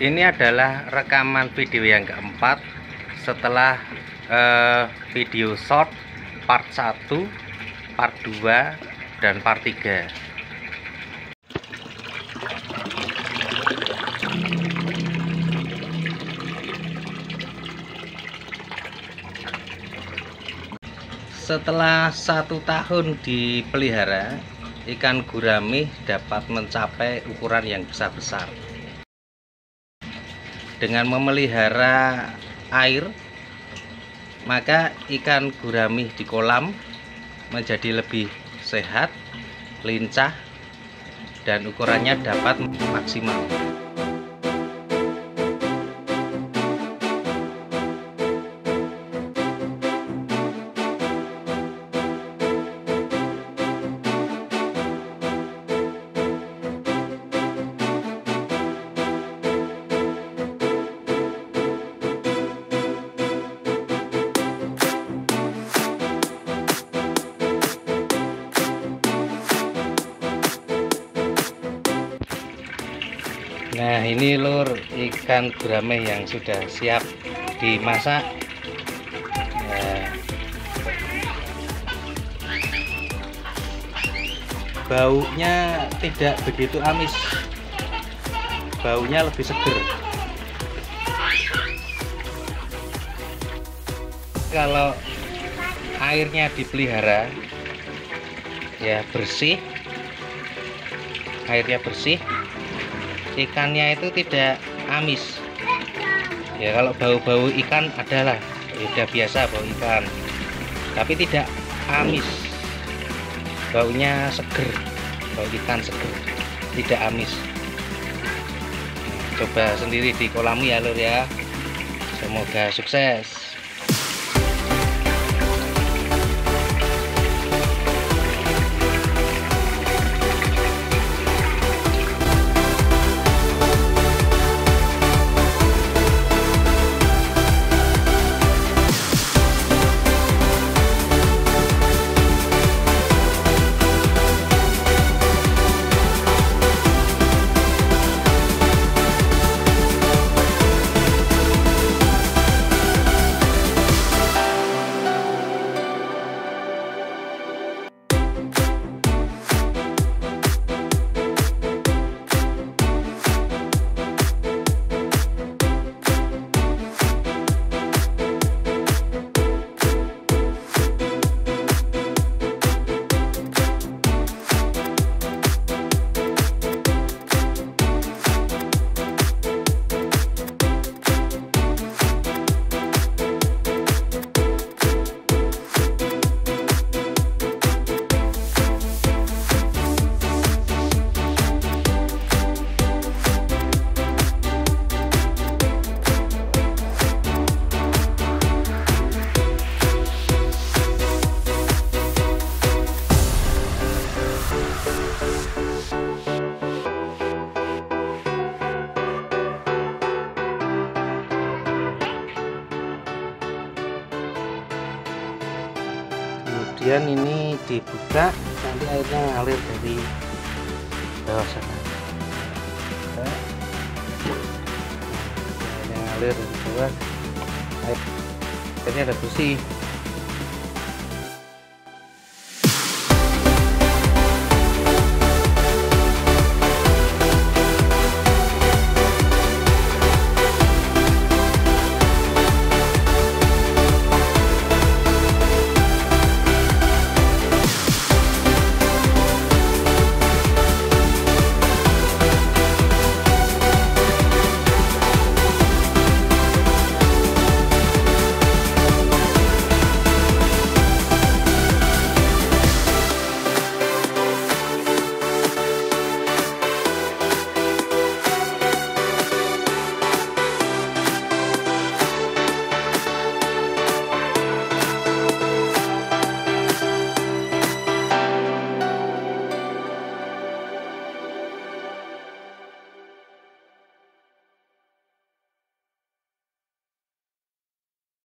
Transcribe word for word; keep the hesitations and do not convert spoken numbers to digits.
Ini adalah rekaman video yang keempat setelah eh, video short part satu, part dua, dan part tiga. Setelah satu tahun dipelihara, ikan gurame dapat mencapai ukuran yang besar-besar. Dengan memelihara air, maka ikan gurame di kolam menjadi lebih sehat, lincah, dan ukurannya dapat maksimal. Nah, ini lur ikan gurame yang sudah siap dimasak. Nah, baunya tidak begitu amis, baunya lebih seger. Kalau airnya dipelihara ya bersih, airnya bersih, ikannya itu tidak amis ya. Kalau bau-bau ikan adalah sudah biasa bau ikan, tapi tidak amis, baunya seger, bau ikan seger, tidak amis. Coba sendiri di kolam ya lur ya, semoga sukses. Kemudian ini dibuka, nanti airnya ngalir dari bawah sana. Airnya ngalir dari bawah, airnya ada bersih.